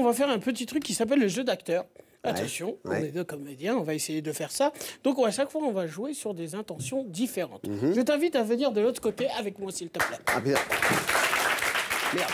va faire un petit truc qui s'appelle le jeu d'acteur. Attention, on est deux comédiens, on va essayer de faire ça. Donc, à chaque fois, on va jouer sur des intentions différentes. Je t'invite à venir de l'autre côté avec moi, s'il te plaît. Ah, bien. Merde.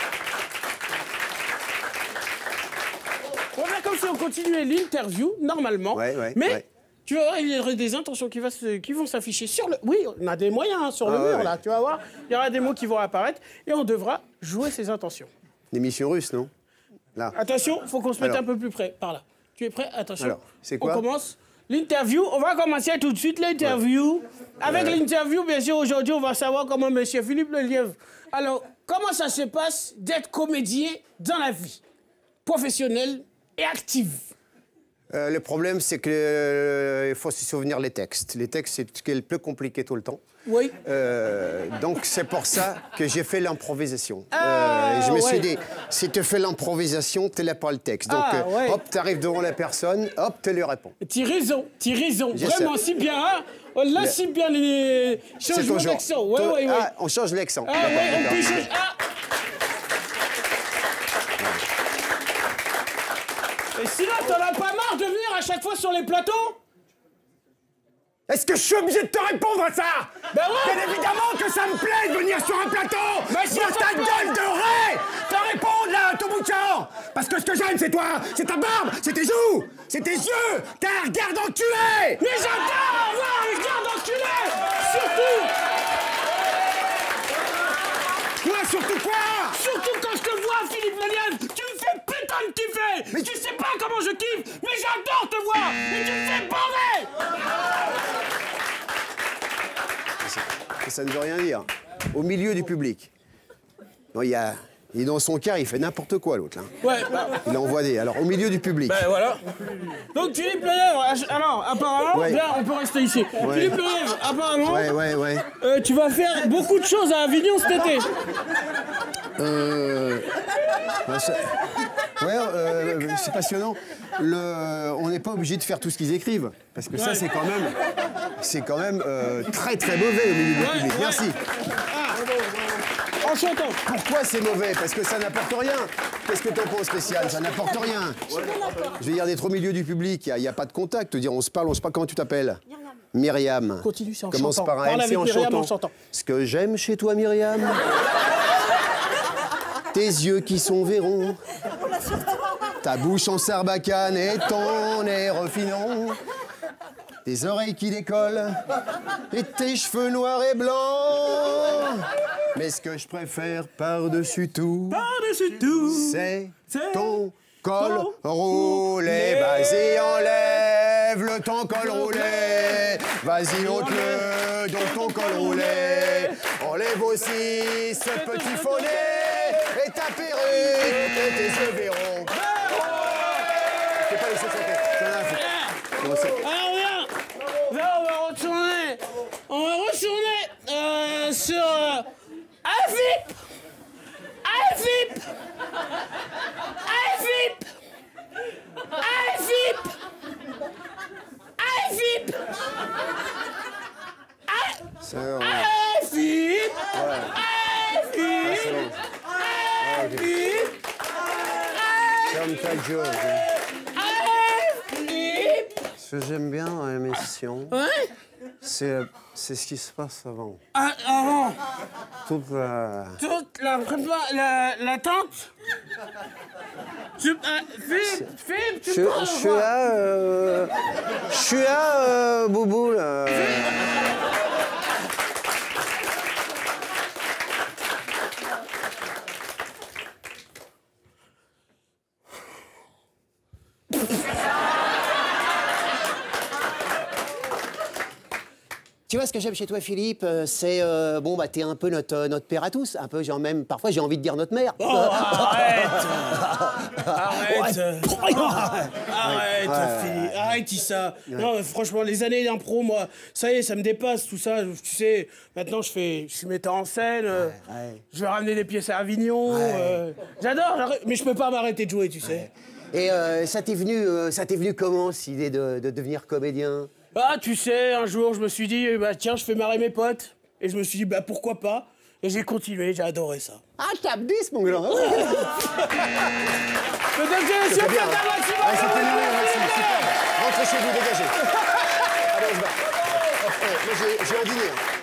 On va faire comme si on continuait l'interview, normalement. Mais tu vas voir, il y aura des intentions qui vont s'afficher sur le... Oui, on a des moyens hein, sur le mur, là, tu vas voir. Il y aura des mots qui vont apparaître et on devra jouer ces intentions. L'émission russe, non? Là. Attention, il faut qu'on se mette un peu plus près, par là. Tu es prêt? Attention. Alors, c'est quoi? On commence l'interview. On va commencer tout de suite l'interview. Avec l'interview, bien sûr, aujourd'hui, on va savoir comment M. Philippe Lelièvre... Alors, comment ça se passe d'être comédien dans la vie professionnelle et active? Le problème, c'est qu'il faut se souvenir les textes. Les textes, c'est ce qui est le plus compliqué tout le temps. Oui. Donc, c'est pour ça que j'ai fait l'improvisation. Je me suis dit, si tu fais l'improvisation, tu n'as pas le texte. Donc, hop, tu arrives devant la personne, hop, tu lui réponds. Tu raison. Vraiment, si bien, hein? Là, si bien les changements d'accent. Ah, on change l'accent. Ah, oui, on peut changer. Et sinon, t'en as pas marre de venir à chaque fois sur les plateaux? Est-ce que je suis obligé de te répondre à ça? Ben ouais. Bien évidemment que ça me plaît de venir sur un plateau. Mais si ta gueule de raie te répondre là, tout bout de champ. Parce que ce que j'aime, c'est toi, c'est ta barbe, c'est tes joues, c'est tes yeux, t'as un regard d'enculé. Mais j'adore avoir un regard d'enculé. Surtout. Quoi, surtout quoi? Surtout quand je te vois, Philippe Lelièvre, tu me fais putain de kiffer. Mais tu sais pas comment je kiffe, mais j'adore te voir. Mais tu me fais bander. Ça ne veut rien dire. Au milieu du public. Non, il est dans son car, il fait n'importe quoi, l'autre. Hein. Ouais. Il envoie des... Alors, au milieu du public. Ben voilà. Donc, Philippe Lelièvre, alors, apparemment, bien, on peut rester ici. Philippe Lelièvre, apparemment, tu vas faire beaucoup de choses à Avignon cet été. C'est passionnant. On n'est pas obligé de faire tout ce qu'ils écrivent. Parce que ça, c'est quand même très, très mauvais au milieu du public. Merci. Enchantant. Pourquoi c'est mauvais? Parce que ça n'apporte rien. Qu'est-ce que t'en penses, Spécial? Ça n'apporte rien. Je veux dire, d'être au milieu du public, il n'y a pas de contact. Dire, on se parle, comment tu t'appelles? Myriam. Continue, c'est en Commence chantant. par un M, c'est en chantant. Ce que j'aime chez toi, Myriam, tes yeux qui sont verrons, ta bouche en sarbacane et ton air finon, tes oreilles qui décollent et tes cheveux noirs et blancs. Mais ce que je préfère par-dessus tout, c'est ton col roulé. Vas-y, enlève ton col roulé. Vas-y, ôte-le dans ton col roulé. Enlève aussi ce petit faux nez et ta perruque et tes yeux verrons. Je sais pas laisser chanter. Là, on va retourner sur Afip. Ferme ta gueule. Ce que j'aime bien dans l'émission, c'est ce qui se passe avant. Avant. Toute la l'attente. Philippe, tu Je suis là, Boubou, là. Tu vois, ce que j'aime chez toi, Philippe, c'est bon, bah, t'es un peu notre père à tous, un peu, genre même parfois j'ai envie de dire notre mère. Oh, arrête, Philippe, arrête Issa. Non, franchement, les années d'impro, moi, ça y est, ça me dépasse tout ça. Tu sais, maintenant je suis metteur en scène, je vais ramener des pièces à Avignon. J'adore, mais je peux pas m'arrêter de jouer, tu sais. Et ça t'est venu comment, cette idée de devenir comédien? Ah, tu sais, un jour, je me suis dit, bah tiens, je fais marrer mes potes. Et je me suis dit, bah pourquoi pas? Et j'ai continué, j'ai adoré ça. Ah, tape 10, mon grand. Mesdames et messieurs, faites un maximum. C'était merveilleux, merci, super. Rentrez chez vous, dégagez. Allez, on se bat. Moi, j'ai un dîner.